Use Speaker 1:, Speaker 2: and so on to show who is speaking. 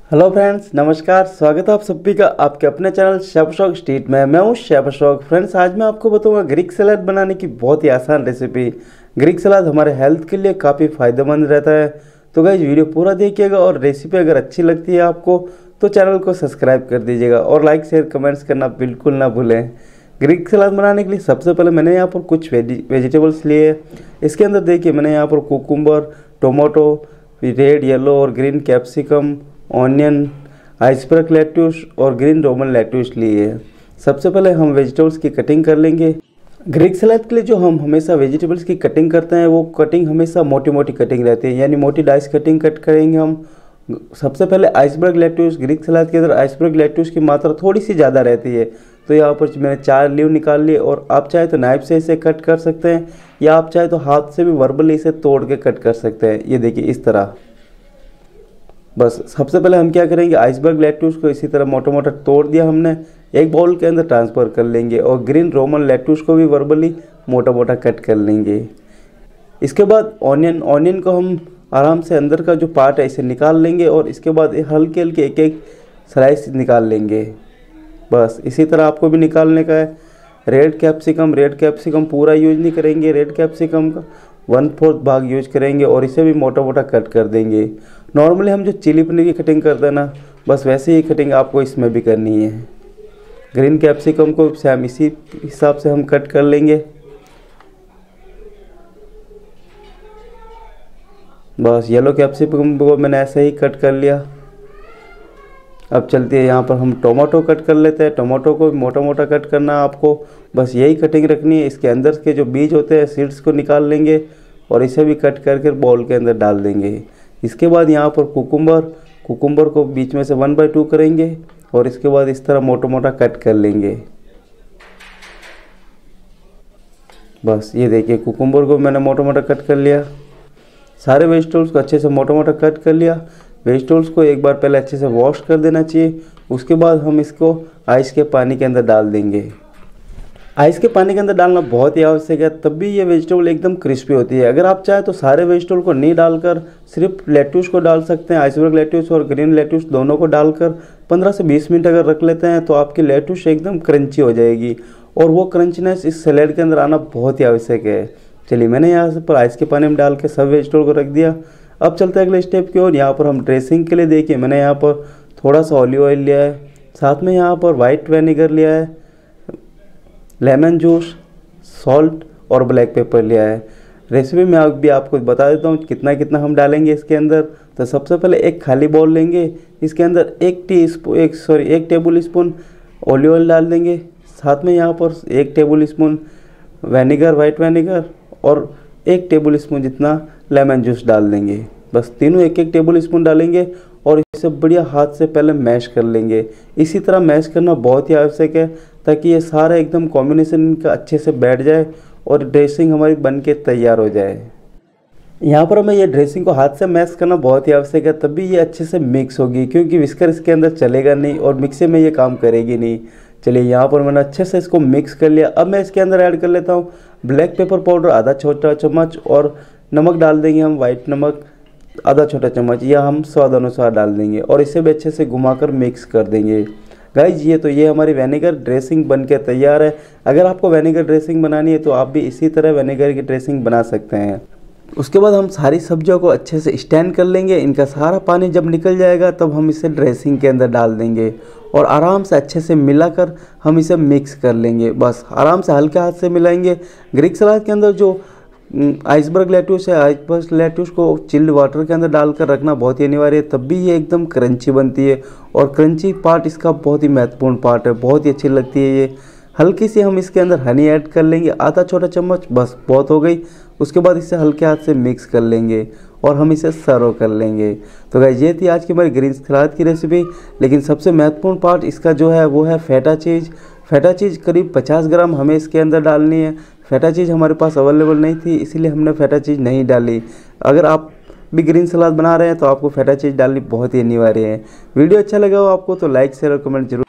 Speaker 1: Hello friends, नमस्कार। स्वागत है आप सभी का आपके अपने चैनल शेफ अशोक स्ट्रीट में। मैं हूं शेफ अशोक। फ्रेंड्स, आज मैं आपको बताऊंगा ग्रीक सलाद बनाने की बहुत ही आसान रेसिपी। ग्रीक सलाद हमारे हेल्थ के लिए काफ़ी फ़ायदेमंद रहता है। तो गाइस, वीडियो पूरा देखिएगा और रेसिपी अगर अच्छी लगती है आपको तो चैनल को सब्सक्राइब कर दीजिएगा और लाइक शेयर कमेंट्स करना बिल्कुल ना भूलें। ग्रीक सलाद बनाने के लिए सबसे पहले मैंने यहाँ पर कुछ वेजिटेबल्स लिए। इसके अंदर देखिए, मैंने यहाँ पर कुकुम्बर, टोमेटो, रेड, येलो और green capsicum, onion, iceberg lettuce और ग्रीन रोमन लेट्यूस लिए है। सबसे पहले हम वेजिटेबल्स की कटिंग कर लेंगे। ग्रीक सलाद के लिए जो हम हमेशा वेजिटेबल्स की कटिंग करते हैं वो कटिंग हमेशा मोटी मोटी कटिंग रहती है, यानी मोटी डाइस कटिंग कट करेंगे हम। सबसे पहले आइसबर्ग लेट्यूस, ग्रीक सलाद के अंदर आइसबर्ग लेट्यूस की मात्रा थोड़ी सी ज़्यादा रहती है, तो यहाँ पर मैंने 4 लीव निकाल लिए। और आप चाहे तो नाइफ से इसे कट कर सकते हैं या आप चाहे तो हाथ से भी वर्बली इसे तोड़ के कट कर सकते हैं। ये देखिए इस तरह। बस सबसे पहले हम क्या करेंगे, आइसबर्ग लेट्यूस को इसी तरह मोटा मोटा तोड़ दिया हमने, एक बाउल के अंदर ट्रांसफ़र कर लेंगे। और ग्रीन रोमन लेट्यूस को भी वर्बली मोटा मोटा कट कर लेंगे। इसके बाद ऑनियन को हम आराम से अंदर का जो पार्ट है इसे निकाल लेंगे और इसके बाद हल्के हल्के एक एक स्लाइस निकाल लेंगे। बस इसी तरह आपको भी निकालने का है। रेड कैप्सिकम पूरा यूज नहीं करेंगे, रेड कैप्सिकम का 1/4 भाग यूज करेंगे और इसे भी मोटा मोटा कट कर देंगे। नॉर्मली हम जो चिली पनीर की कटिंग करते हैं ना, बस वैसे ही कटिंग आपको इसमें भी करनी है। ग्रीन कैप्सिकम को सेम इसी हिसाब से हम कट कर लेंगे। बस येलो कैप्सिकम को मैंने ऐसे ही कट कर लिया। अब चलते हैं यहाँ पर हम टोमेटो कट कर लेते हैं। टोमेटो को मोटा मोटा कट करना है आपको, बस यही कटिंग रखनी है। इसके अंदर के जो बीज होते हैं सीड्स को निकाल लेंगे और इसे भी कट करके बाउल के अंदर डाल देंगे। इसके बाद यहाँ पर कुकुम्बर को बीच में से 1/2 करेंगे और इसके बाद इस तरह मोटा मोटा कट कर लेंगे। बस ये देखिए, कुकुम्बर को मैंने मोटा मोटा कट कर लिया। सारे वेजिटेबल्स को अच्छे से मोटा मोटा कट कर लिया। वेजिटेबल्स को एक बार पहले अच्छे से वॉश कर देना चाहिए। उसके बाद हम इसको आइस के पानी के अंदर डाल देंगे। आइस के पानी के अंदर डालना बहुत ही आवश्यक है, तब भी ये वेजिटेबल एकदम क्रिस्पी होती है। अगर आप चाहे तो सारे वेजिटेबल को नहीं डालकर सिर्फ लेट्यूस को डाल सकते हैं। आइसबर्ग लेट्यूस और ग्रीन लेट्यूस दोनों को डालकर 15 से 20 मिनट अगर रख लेते हैं तो आपकी लेट्यूस एकदम क्रंची हो जाएगी और वो क्रंचनेस इस सैलेड के अंदर आना बहुत ही आवश्यक है। चलिए, मैंने यहाँ पर आइस के पानी में डाल के सब वेजिटेबल को रख दिया। अब चलते हैं अगले स्टेप की ओर। यहाँ पर हम ड्रेसिंग के लिए देखिए, मैंने यहाँ पर थोड़ा सा ऑलिव ऑयल लिया है, साथ में यहाँ पर वाइट विनेगर लिया है, लेमन जूस, सॉल्ट और ब्लैक पेपर लिया है। रेसिपी में भी आपको बता देता हूँ कितना कितना हम डालेंगे इसके अंदर। तो सबसे पहले एक खाली बाउल लेंगे, इसके अंदर 1 टेबल स्पून ऑलिव ऑयल डाल देंगे। साथ में यहाँ पर 1 टेबल स्पून वाइट विनेगर और 1 टेबल स्पून जितना लेमन जूस डाल देंगे। बस तीनों 1 टेबल स्पून डालेंगे और इसे बढ़िया हाथ से पहले मैश कर लेंगे। इसी तरह मैश करना बहुत ही आवश्यक है ताकि ये सारा एकदम कॉम्बिनेशन इनका अच्छे से बैठ जाए और ड्रेसिंग हमारी बन के तैयार हो जाए। यहाँ पर हमें ये ड्रेसिंग को हाथ से मैश करना बहुत ही आवश्यक है, तभी ये अच्छे से मिक्स होगी, क्योंकि विस्कर इसके अंदर चलेगा नहीं और मिक्सी में ये काम करेगी नहीं। चलिए, यहाँ पर मैंने अच्छे से इसको मिक्स कर लिया। अब मैं इसके अंदर ऐड कर लेता हूँ ब्लैक पेपर पाउडर आधा छोटा चम्मच और नमक डाल देंगे हम, वाइट नमक आधा छोटा चम्मच, या हम स्वाद अनुसार डाल देंगे और इसे भी अच्छे से घुमाकर मिक्स कर देंगे। गाइज, ये हमारी विनेगर ड्रेसिंग बन के तैयार है। अगर आपको विनेगर ड्रेसिंग बनानी है तो आप भी इसी तरह विनेगर की ड्रेसिंग बना सकते हैं। उसके बाद हम सारी सब्जियों को अच्छे से स्टैंड कर लेंगे। इनका सारा पानी जब निकल जाएगा तब हम इसे ड्रेसिंग के अंदर डाल देंगे और आराम से अच्छे से मिलाकर हम इसे मिक्स कर लेंगे। बस आराम से हल्के हाथ से मिलाएंगे। ग्रीक सलाद के अंदर जो आइसबर्ग लेट्यूस है, आइसबर्ग लेट्यूस को चिल्ड वाटर के अंदर डालकर रखना बहुत ही अनिवार्य है, तब भी ये एकदम क्रंची बनती है और क्रंची पार्ट इसका बहुत ही महत्वपूर्ण पार्ट है, बहुत ही अच्छी लगती है ये। हल्की सी हम इसके अंदर हनी ऐड कर लेंगे, आधा छोटा चम्मच, बस बहुत हो गई। उसके बाद इसे हल्के हाथ से मिक्स कर लेंगे और हम इसे सर्व कर लेंगे। तो गाइस, ये थी आज की हमारी ग्रीन सलाद की रेसिपी। लेकिन सबसे महत्वपूर्ण पार्ट इसका जो है वो है फेटा चीज़। फेटा चीज़ करीब 50 ग्राम हमें इसके अंदर डालनी है। फेटा चीज़ हमारे पास अवेलेबल नहीं थी, इसीलिए हमने फेटा चीज़ नहीं डाली। अगर आप भी ग्रीन सलाद बना रहे हैं तो आपको फेटा चीज़ डालनी बहुत ही अनिवार्य है। वीडियो अच्छा लगा हो आपको तो लाइक शेयर और कमेंट जरूर